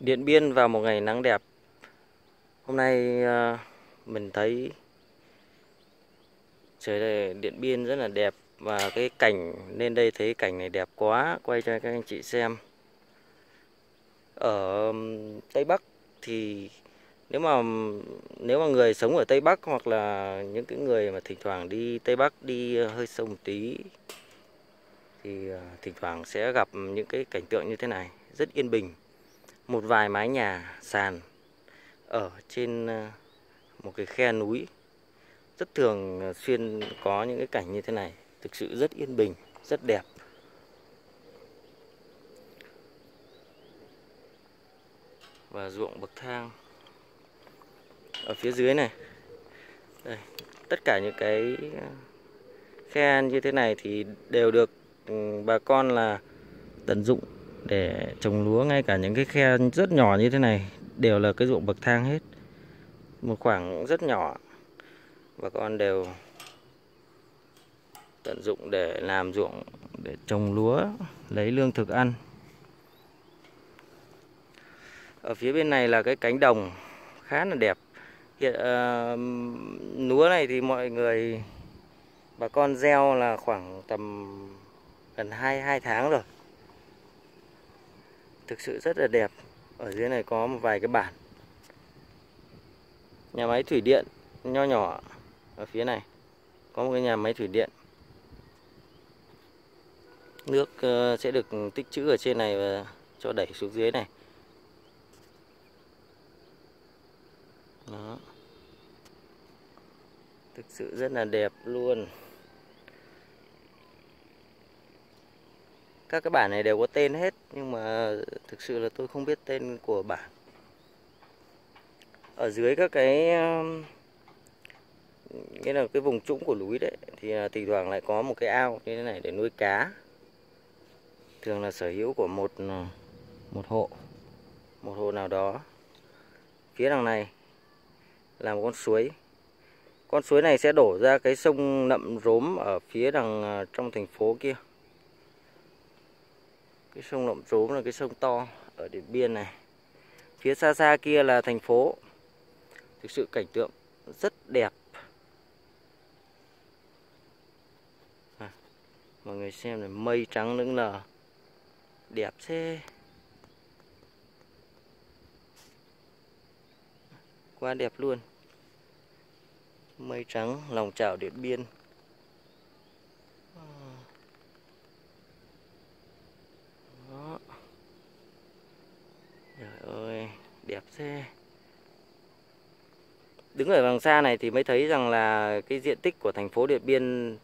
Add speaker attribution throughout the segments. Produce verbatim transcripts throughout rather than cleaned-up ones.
Speaker 1: Điện Biên vào một ngày nắng đẹp. Hôm nay à, mình thấy trời đây Điện Biên rất là đẹp. Và cái cảnh lên đây thấy cảnh này đẹp quá. Quay cho các anh chị xem. Ở ừm, Tây Bắc thì nếu mà nếu mà người sống ở Tây Bắc hoặc là những cái người mà thỉnh thoảng đi Tây Bắc đi hơi sâu một tí thì à, thỉnh thoảng sẽ gặp những cái cảnh tượng như thế này, rất yên bình. Một vài mái nhà sàn ở trên à, một cái khe núi, rất thường xuyên có những cái cảnh như thế này, thực sự rất yên bình, rất đẹp. Và ruộng bậc thang ở phía dưới này. Đây, tất cả những cái khe như thế này thì đều được ừ, bà con là tận dụng để trồng lúa. Ngay cả những cái khe rất nhỏ như thế này đều là cái ruộng bậc thang hết. Một khoảng rất nhỏ bà con đều tận dụng để làm ruộng, để trồng lúa, lấy lương thực ăn. Ở phía bên này là cái cánh đồng khá là đẹp. Hiện uh, lúa này thì mọi người bà con gieo là khoảng tầm gần hai hai tháng rồi. Thực sự rất là đẹp. Ở dưới này có một vài cái bản nhà máy thủy điện nho nhỏ. Ở phía này có một cái nhà máy thủy điện. Nước uh, sẽ được tích trữ ở trên này và cho đẩy xuống dưới này. Đó. Thực sự rất là đẹp luôn. Các cái bản này đều có tên hết, nhưng mà thực sự là tôi không biết tên của bản. Ở dưới các cái nghĩa là cái vùng trũng của núi đấy thì thỉnh thoảng lại có một cái ao như thế này để nuôi cá. Thường là sở hữu của một một hộ, một hộ nào đó. Phía đằng này là một con suối. Con suối này sẽ đổ ra cái sông Nậm Rốm ở phía đằng trong thành phố kia. Cái sông Nậm Rốm là cái sông to ở Điện Biên này. Phía xa xa kia là thành phố. Thực sự cảnh tượng rất đẹp. À, mọi người xem này, mây trắng lững lờ, đẹp thế. Quá đẹp luôn. Mây trắng lòng chảo Điện Biên. Đó. Trời ơi, đẹp thế. Đứng ở đằng xa này thì mới thấy rằng là cái diện tích của thành phố Điện Biên,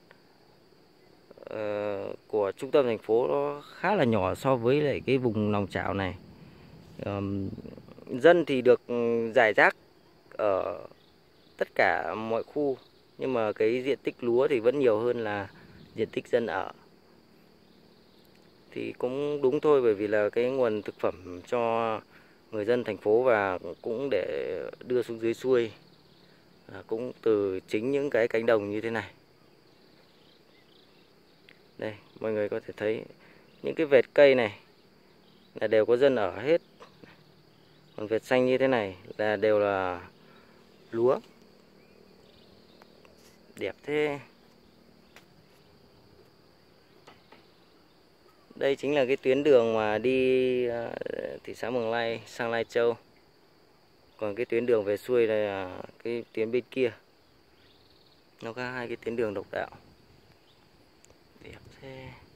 Speaker 1: uh, của trung tâm thành phố nó khá là nhỏ so với lại cái vùng lòng chảo này. Um, dân thì được rải rác ở tất cả mọi khu, nhưng mà cái diện tích lúa thì vẫn nhiều hơn là diện tích dân ở. Thì cũng đúng thôi, bởi vì là cái nguồn thực phẩm cho người dân thành phố và cũng để đưa xuống dưới xuôi à, cũng từ chính những cái cánh đồng như thế này. Đây, mọi người có thể thấy những cái vệt cây này là đều có dân ở hết. Còn vệt xanh như thế này là đều là lúa. Đẹp thế. Đây chính là cái tuyến đường mà đi thị xã Mường Lây sang Lai Châu. Còn cái tuyến đường về xuôi là cái tuyến bên kia. Nó có hai cái tuyến đường độc đạo. Đẹp thế.